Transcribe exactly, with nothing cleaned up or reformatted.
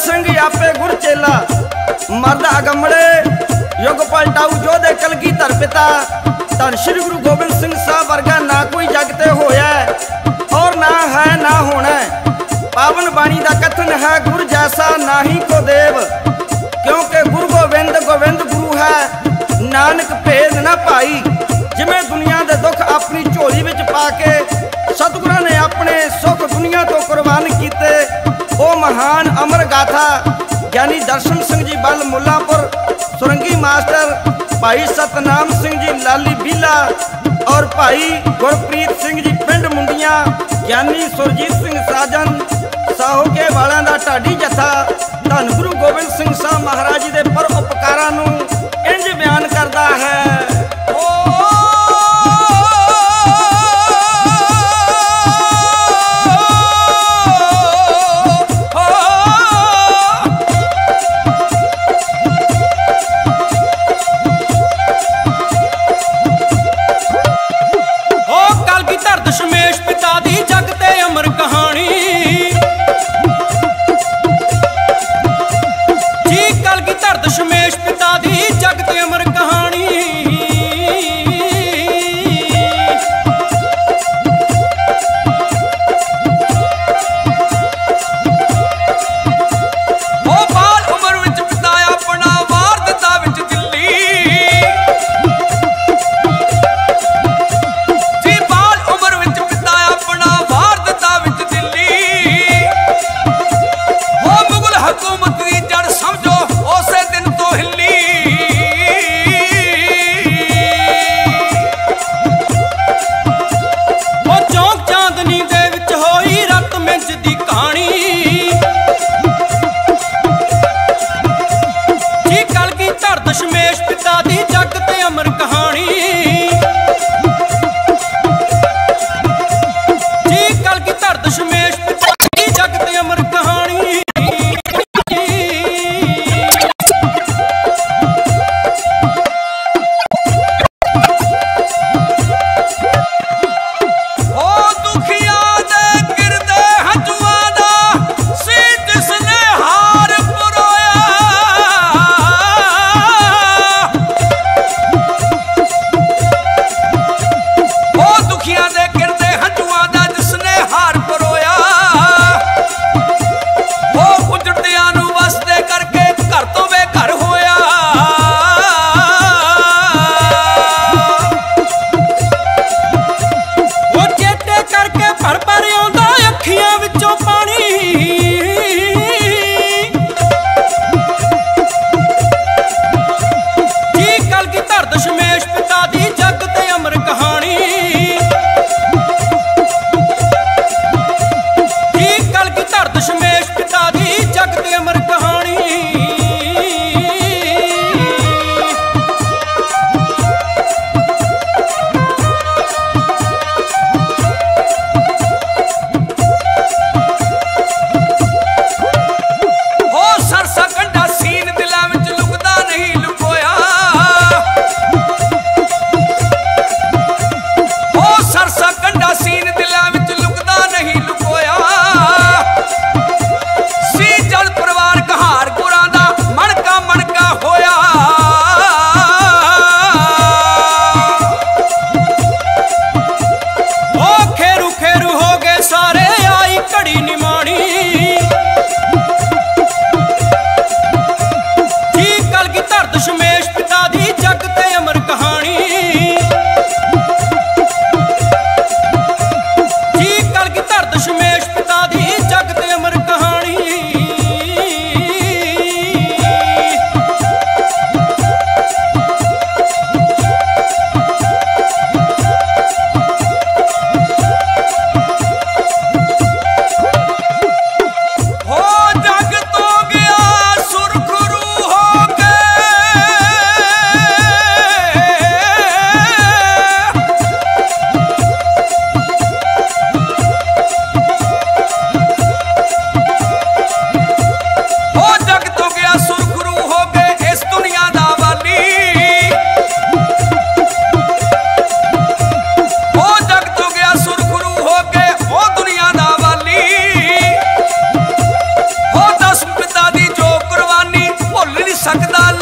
सिंह आपे गुर चेला मर्द अगमड़े युग पलटाऊ जोधे कलगीधर पिता धन श्री गुरु गोबिंद सिंह साहब वर्गा ना कोई जगते होया और ना है ना होना। पावन बाणी का कथन है गुर जैसा नाही को देव, क्योंकि गुरु गोविंद गोविंद गुरु है नानक भेद ना पाई। जिमें दुनिया के दुख अपनी झोली विच पा के सतगुरां ने अपने सुख दुनिया तो कुर्बान किए। वो महान अमर गाथा ज्ञानी दर्शन सिंह जी बल मुल्लापुर, सुरंगी मास्टर भाई सतनाम सिंह जी लाली बीला और भाई गुरप्रीत सिंह जी पिंड मुंडिया, ज्ञानी सुरजीत सिंह साजन साहो के वालों का ढाडी जथा धन गुरु गोबिंद सिंह साहब महाराज जी के पर उपकारां नूं इंज बयान करता है। दशमेश पिता दी जगत अमर कहानी दा